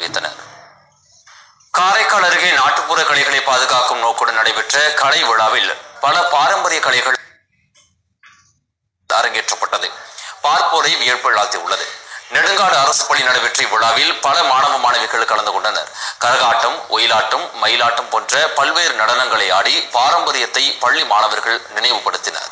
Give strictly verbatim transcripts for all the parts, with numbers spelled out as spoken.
தெரிவித்தனர். காரைக்கால் அருகே நாட்டுப்புற கலைகளை பாதுகாக்கும் நோக்குடன் நடைபெற்ற கலை விழாவில் பல பாரம்பரிய கலைகள் அரங்கேற்றப்பட்டது. பார்ப்போரை வியப்பிழாழ்த்தியுள்ளது. நெடுங்காடு அரசு பள்ளி நடைபெற்ற இவ்விழாவில் பல மாணவ மாணவிகள் கலந்து கொண்டனர். கரகாட்டம், ஒயிலாட்டம், மயிலாட்டம் போன்ற பல்வேறு நடனங்களை ஆடி பாரம்பரியத்தை பள்ளி மாணவர்கள் நினைவுபடுத்தினர்.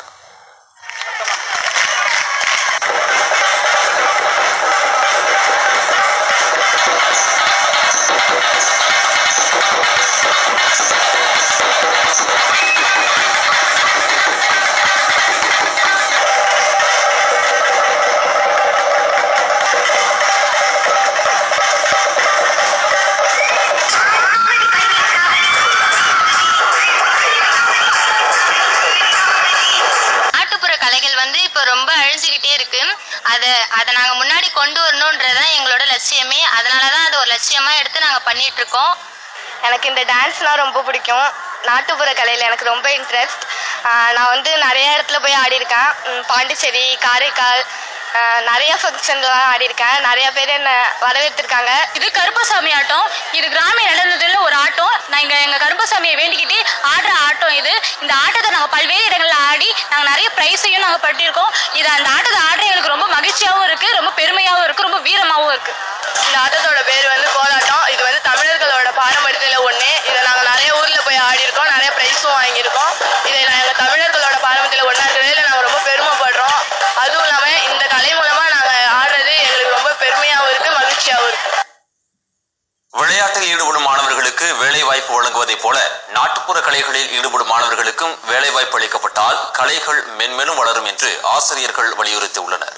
ரொம்ப அழிஞ்சுக்கிட்டே இருக்கு. அதை அதை நாங்கள் முன்னாடி கொண்டு வரணுன்றதான் எங்களோட லட்சியமே. அதனால தான் அதை ஒரு லட்சியமாக எடுத்து நாங்கள் பண்ணிட்டு இருக்கோம். எனக்கு இந்த டான்ஸ்னால் ரொம்ப பிடிக்கும். நாட்டுப்புற கலையில் எனக்கு ரொம்ப இன்ட்ரெஸ்ட். நான் வந்து நிறைய இடத்துல போய் ஆடியிருக்கேன். பாண்டிச்சேரி, காரைக்கால், நிறைய ஃபங்க்ஷன்லாம் ஆடியிருக்கேன். நிறைய பேர் என்னை வரவேற்றிருக்காங்க. இது கருப்பசாமி ஆட்டம். இது கிராமிய நடனத்தில் ஒரு ஆட்டம். நாங்கள் எங்கள் கருப்பசாமியை வேண்டிக்கிட்டு ஆடுற ஆட்டம் இது. இந்த ஆட்டத்தை நாங்கள் பல்வேறு இடங்களில் ஆடி நாங்கள் நிறைய ப்ரைஸையும் நாங்கள் பட்டிருக்கோம். இது அந்த ஆட்டத்தை ஆடுற எங்களுக்கு ரொம்ப மகிழ்ச்சியாகவும் இருக்குது, ரொம்ப பெருமையாகவும் இருக்குது, ரொம்ப வீரமாகவும் இருக்குது. இந்த ஆட்டத்தோட பேர் வந்து கோலாட்டம். இது வந்து தமிழர்களோட பாரம்பரியத்தில் ஒன்று. இதை நாங்கள் நிறைய ஊரில் போய் ஆடியிருக்கோம், நிறைய ப்ரைஸும் வாங்கியிருக்கோம். இதை நாங்கள் தமிழர்களோட பாரம்பரியத்தில் ஒன்றா இருக்கிறதுல நாங்கள் ரொம்ப பெருமைப்படுறோம். அதுவும் இல்லாமல் இந்த கலை மூலமாக நாங்கள் ஆடுறது எங்களுக்கு ரொம்ப பெருமையாகவும் இருக்குது, மகிழ்ச்சியாகவும் இருக்குது. விளையாட்டில் ஈடுபடும் மாணவர்களுக்கு வேலை வாய்ப்பு வழங்குவதைப் போல நாட்டுப்புற கலைகளில் ஈடுபடும் மாணவர்களுக்கும் வேலை வாய்ப்பு அளிக்கப்பட்டால் கலைகள் மென்மேலும் வளரும் என்று ஆசிரியர்கள் வலியுறுத்தியுள்ளனர்.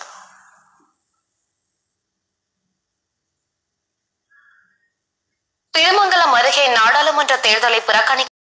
திருமங்கலம் அருகே நாடாளுமன்ற தேர்தலை புறக்கணி